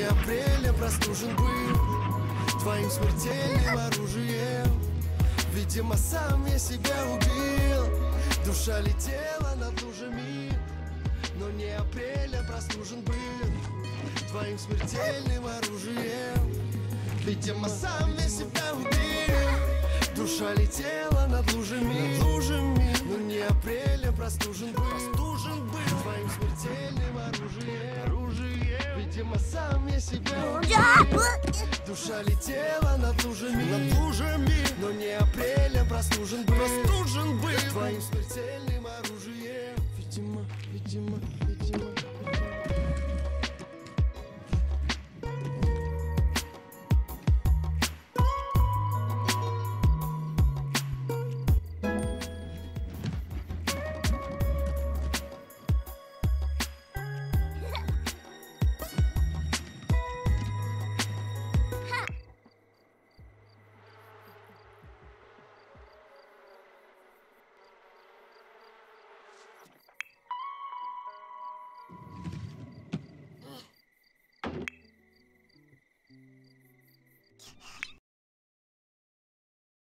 апрелем простужен был твоим смертельным оружием. Видимо, сам я себя убил. Душа летела над лужами, но не апрелем простужен был твоим смертельным оружием. Видимо, сам я себя убил. Душа летела над лужами, но не апрелем простужен был твоим смертельным оружием. Видимо, сам я себя убил. Душа летела над лужами, но не апрелем простужен был твоим смертельным оружием.